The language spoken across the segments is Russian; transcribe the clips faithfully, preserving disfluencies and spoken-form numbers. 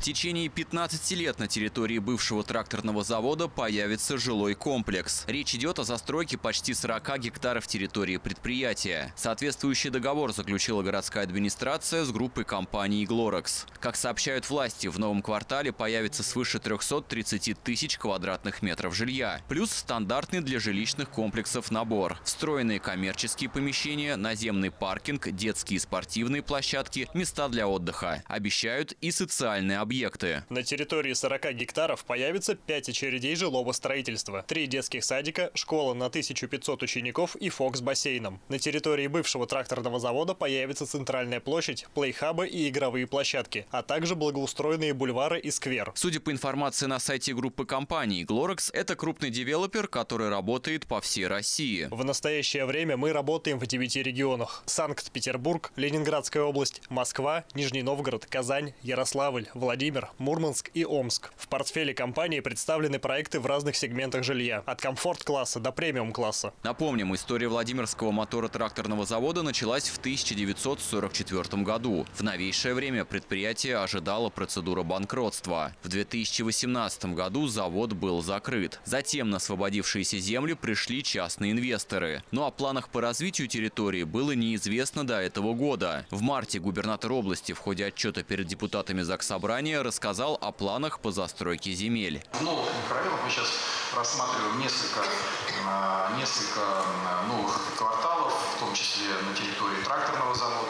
течение пятнадцати лет на территории бывшего тракторного завода появится жилой комплекс. Речь идет о застройке почти сорока гектаров территории предприятия. Соответствующий договор заключила городская администрация с группой компаний «Глорекс». Как сообщают власти, в новом квартале появится свыше трёхсот тридцати тысяч квадратных метров жилья. Плюс стандартный для жилищных комплексов набор. Встроенные коммерческие помещения, наземный паркинг, детские и спортивные площадки, места для отдыха. Обещают и социальные объекты. На территории сорока гектаров появится пять очередей жилого строительства. Три детских садика, школа на тысячу пятьсот учеников и ФОК с бассейном. На территории бывшего тракторного завода появится центральная площадь, плейхабы и игровые площадки, а также благоустроенные бульвары и сквер. Судя по информации на сайте группы компаний «Глорекс», это крупный девелопер, который работает по всей России. В настоящее время мы работаем в девяти регионах: Санкт-Петербург, Ленинградская область, Москва, Нижний Новгород, Казань, Ярославль, Владимир, Мурманск и Омск. В портфеле компании представлены проекты в разных сегментах жилья, от комфорт-класса до премиум-класса. Напомним, история Владимирского моторотракторного завода началась в тысяча девятьсот сорок четвёртом году. В новейшее время предприятие ожидало процедура банкротства. В две тысячи восемнадцатом году завод был закрыт. Затем на освободившиеся земли пришли частные инвесторы. Но о планах по развитию территории было неизвестно до этого года. В марте губернатор области в ходе отчета перед депутатами Заксобрания рассказал о планах по застройке земель. В новых микрорайонах мы сейчас рассматриваем несколько, несколько новых кварталов, в том числе на территории тракторного завода.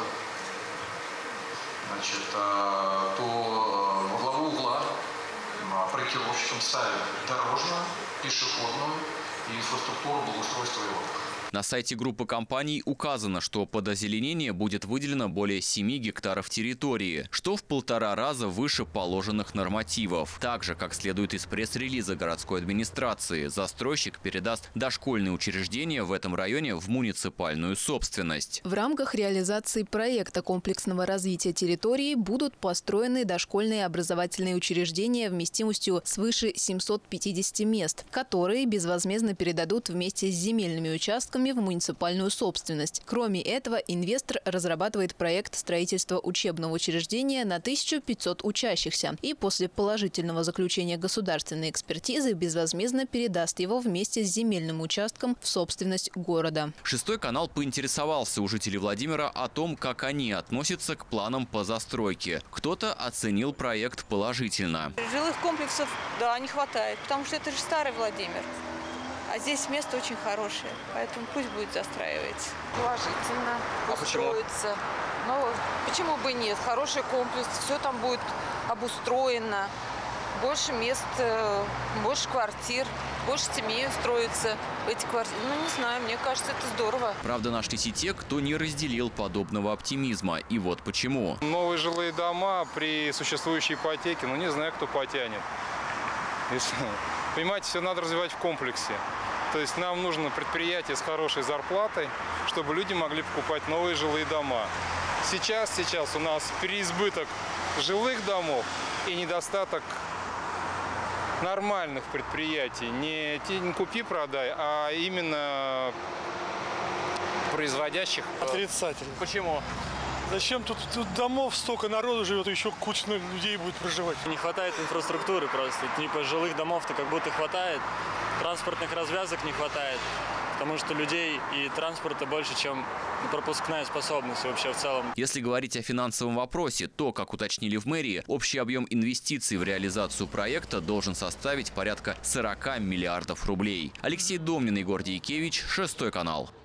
Значит, то во главу угла проектировщикам ставят дорожную, пешеходную и инфраструктуру благоустройства и отдыха. На сайте группы компаний указано, что под озеленение будет выделено более семи гектаров территории, что в полтора раза выше положенных нормативов. Также, как следует из пресс-релиза городской администрации, застройщик передаст дошкольные учреждения в этом районе в муниципальную собственность. В рамках реализации проекта комплексного развития территории будут построены дошкольные образовательные учреждения вместимостью свыше семисот пятидесяти мест, которые безвозмездно передадут вместе с земельными участками в муниципальную собственность. Кроме этого, инвестор разрабатывает проект строительства учебного учреждения на тысячу пятьсот учащихся и после положительного заключения государственной экспертизы безвозмездно передаст его вместе с земельным участком в собственность города. Шестой канал поинтересовался у жителей Владимира о том, как они относятся к планам по застройке. Кто-то оценил проект положительно. Жилых комплексов, да, не хватает, потому что это же старый Владимир. А здесь место очень хорошее, поэтому пусть будет застраивать. Положительно. А почему? Ну, почему бы нет? Хороший комплекс, все там будет обустроено. Больше мест, больше квартир, больше семей устроится в эти квартиры. Ну, не знаю, мне кажется, это здорово. Правда, нашлись и те, кто не разделил подобного оптимизма. И вот почему. Новые жилые дома при существующей ипотеке, ну, не знаю, кто потянет. Понимаете, все надо развивать в комплексе. То есть нам нужно предприятие с хорошей зарплатой, чтобы люди могли покупать новые жилые дома. Сейчас, сейчас у нас переизбыток жилых домов и недостаток нормальных предприятий. Не, не купи-продай, а именно производящих. Отрицательно. Почему? Зачем тут, тут домов столько народу живет, еще куча людей будет проживать? Не хватает инфраструктуры просто. Типа жилых домов-то как будто хватает, транспортных развязок не хватает, потому что людей и транспорта больше, чем пропускная способность вообще в целом. Если говорить о финансовом вопросе, то, как уточнили в мэрии, общий объем инвестиций в реализацию проекта должен составить порядка сорока миллиардов рублей. Алексей Домнин, Егор Дейкевич, Шестой канал.